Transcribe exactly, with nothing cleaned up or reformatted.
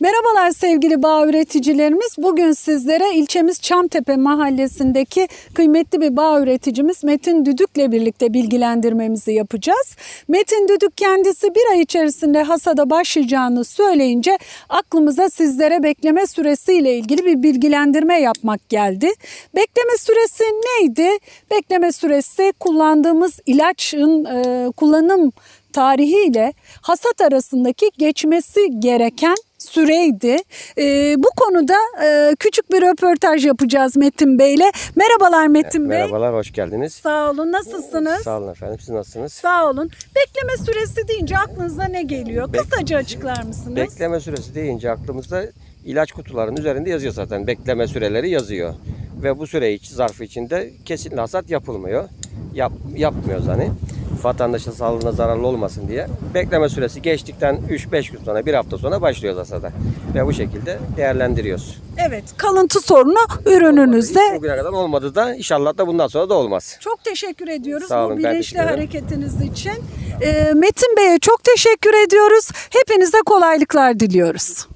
Merhabalar sevgili bağ üreticilerimiz. Bugün sizlere ilçemiz Çamtepe mahallesindeki kıymetli bir bağ üreticimiz Metin Düdük'le birlikte bilgilendirmemizi yapacağız. Metin Düdük kendisi bir ay içerisinde hasada başlayacağını söyleyince aklımıza sizlere bekleme süresiyle ilgili bir bilgilendirme yapmak geldi. Bekleme süresi neydi? Bekleme süresi kullandığımız ilaçın e, kullanım tarihiyle hasat arasındaki geçmesi gereken süreydi. Ee, bu konuda e, küçük bir röportaj yapacağız Metin Bey'le. Merhabalar Metin Bey. Merhabalar, hoş geldiniz. Sağ olun. Nasılsınız? Sağ olun efendim. Siz nasılsınız? Sağ olun. Bekleme süresi deyince aklınıza ne geliyor? Kısaca açıklar mısınız? Bekleme süresi deyince aklımızda ilaç kutularının üzerinde yazıyor zaten. Bekleme süreleri yazıyor. Ve bu süre iç, zarfı içinde kesinlikle hasat yapılmıyor. Yap, yapmıyoruz hani. Vatandaşın sağlığına zararlı olmasın diye. Bekleme süresi geçtikten üç beş gün sonra, bir hafta sonra başlıyoruz hasada. Ve bu şekilde değerlendiriyoruz. Evet, kalıntı sorunu ürününüzde. Bugüne kadar olmadı da inşallah da bundan sonra da olmaz. Çok teşekkür ediyoruz Sağ olun, bu ben bilinçli teşekkür ederim. hareketiniz için. Ee, Metin Bey'e çok teşekkür ediyoruz. Hepinize kolaylıklar diliyoruz.